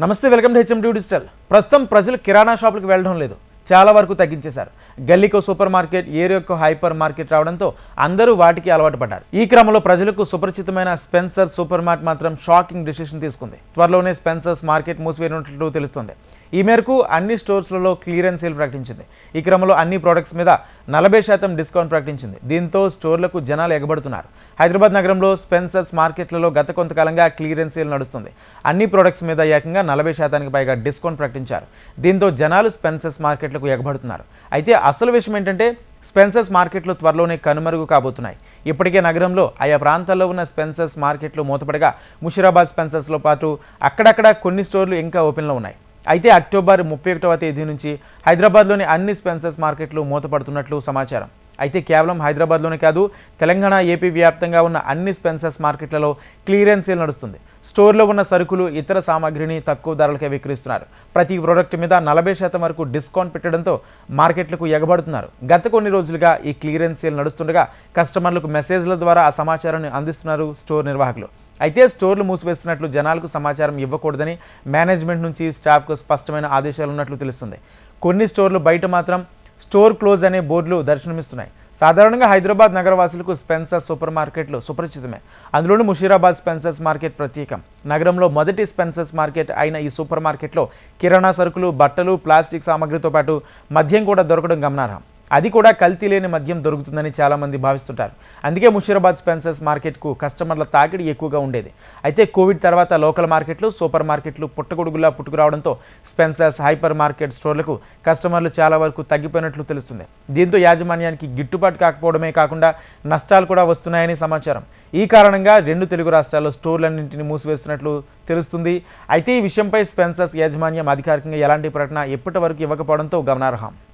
నమస్తే welcome to HMD digital. ప్రస్తుతం ప్రజలు కిరాణా షాపులకు వెళ్ళడం లేదు, చాలా వరకు తగ్గించేశారు. గల్లీకో సూపర్ మార్కెట్, ఏరియాకో హైపర్ మార్కెట్ రావడంతో అందరూ వాటికి అలవాటు పడ్డారు. ఈ క్రమంలో ప్రజలకు సుపరిచితమైన స్పెన్సర్ సూపర్ మార్కెట్ మాత్రం షాకింగ్ డిసిషన్ తీసుకుంది. త్వరలోనే స్పెన్సర్స్ మార్కెట్ మూసివేయనున్నట్లు తెలుస్తోంది. ఈ మేరకు అన్ని స్టోర్స్లలో క్లియరెన్స్ సేల్ ప్రకటించింది. ఈ క్రమంలో అన్ని ప్రొడక్ట్స్ మీద 40% డిస్కౌంట్ ప్రకటించింది. దీంతో స్టోర్లకు జనాలు ఎగబడుతున్నారు. హైదరాబాద్ నగరంలో స్పెన్సర్స్ మార్కెట్లలో గత కొంతకాలంగా క్లియరెన్స్ సేల్ నడుస్తుంది. అన్ని ప్రొడక్ట్స్ మీద ఏకంగా 40% పైగా డిస్కౌంట్ ప్రకటించారు. దీంతో జనాలు స్పెన్సర్స్ మార్కెట్లకు ఎగబడుతున్నారు. అయితే అసలు విషయం ఏంటంటే స్పెన్సర్స్ మార్కెట్లు త్వరలోనే కనుమరుగు కాబోతున్నాయి. ఇప్పటికే నగరంలో ఆయా ప్రాంతాల్లో ఉన్న స్పెన్సర్స్ మార్కెట్లు మూతపడగా ముషీరాబాద్ స్పెన్సర్స్లో పాటు అక్కడక్కడ కొన్ని స్టోర్లు ఇంకా ఓపెన్లో ఉన్నాయి. అయితే అక్టోబర్ 31వ తేదీ నుంచి హైదరాబాద్లోని అన్ని స్పెన్సర్స్ మార్కెట్లు మూతపడుతున్నట్లు సమాచారం. అయితే కేవలం హైదరాబాద్లోనే కాదు, తెలంగాణ, ఏపీ వ్యాప్తంగా ఉన్న అన్ని స్పెన్సర్స్ మార్కెట్లలో క్లియరెన్స్ సేల్ నడుస్తుంది. స్టోర్లో ఉన్న సరుకులు, ఇతర సామాగ్రిని తక్కువ ధరలకే విక్రయిస్తున్నారు. ప్రతి ప్రోడక్ట్ మీద 40% వరకు డిస్కౌంట్ పెట్టడంతో మార్కెట్లకు ఎగబడుతున్నారు. గత కొన్ని రోజులుగా ఈ క్లియరెన్స్ సేల్ నడుస్తుండగా కస్టమర్లకు మెసేజ్ల ద్వారా ఆ సమాచారాన్ని అందిస్తున్నారు స్టోర్ నిర్వాహకులు. అయితే స్టోర్లు మూసివేస్తున్నట్లు జనాలకు సమాచారం ఇవ్వకూడదని మేనేజ్మెంట్ నుంచి స్టాఫ్కు స్పష్టమైన ఆదేశాలు ఉన్నట్లు తెలుస్తుంది. కొన్ని స్టోర్లు బయట మాత్రం స్టోర్ క్లోజ్ అనే బోర్డులు దర్శనమిస్తున్నాయి. సాధారణంగా హైదరాబాద్ నగరవాసులకు స్పెన్సర్స్ సూపర్ మార్కెట్లు సుపరిచితమే. అందులోనూ ముషీరాబాద్ స్పెన్సర్స్ మార్కెట్ ప్రత్యేకం. నగరంలో మొదటి స్పెన్సర్స్ మార్కెట్ అయిన ఈ సూపర్ మార్కెట్లో కిరాణా సరుకులు, బట్టలు, ప్లాస్టిక్ సామాగ్రితో పాటు మద్యం కూడా దొరకడం గమనార్హం. అది కూడా కల్తీ లేని మద్యం దొరుకుతుందని చాలామంది భావిస్తుంటారు. అందుకే ముషీరాబాద్ స్పెన్సర్స్ మార్కెట్కు కస్టమర్ల తాకిడి ఎక్కువగా ఉండేది. అయితే కోవిడ్ తర్వాత లోకల్ మార్కెట్లు, సూపర్ మార్కెట్లు పుట్టగొడుగులా పుట్టుకురావడంతో స్పెన్సర్స్, హైపర్ మార్కెట్ స్టోర్లకు కస్టమర్లు చాలా వరకు తగ్గిపోయినట్లు తెలుస్తుంది. దీంతో యాజమాన్యానికి గిట్టుబాటు కాకపోవడమే కాకుండా నష్టాలు కూడా వస్తున్నాయని సమాచారం. ఈ కారణంగా 2 తెలుగు రాష్ట్రాల్లో స్టోర్లన్నింటినీ మూసివేస్తున్నట్లు తెలుస్తుంది. అయితే ఈ విషయంపై స్పెన్సర్స్ యాజమాన్యం అధికారికంగా ఎలాంటి ప్రకటన ఇప్పటి వరకు ఇవ్వకపోవడంతో గమనార్హం.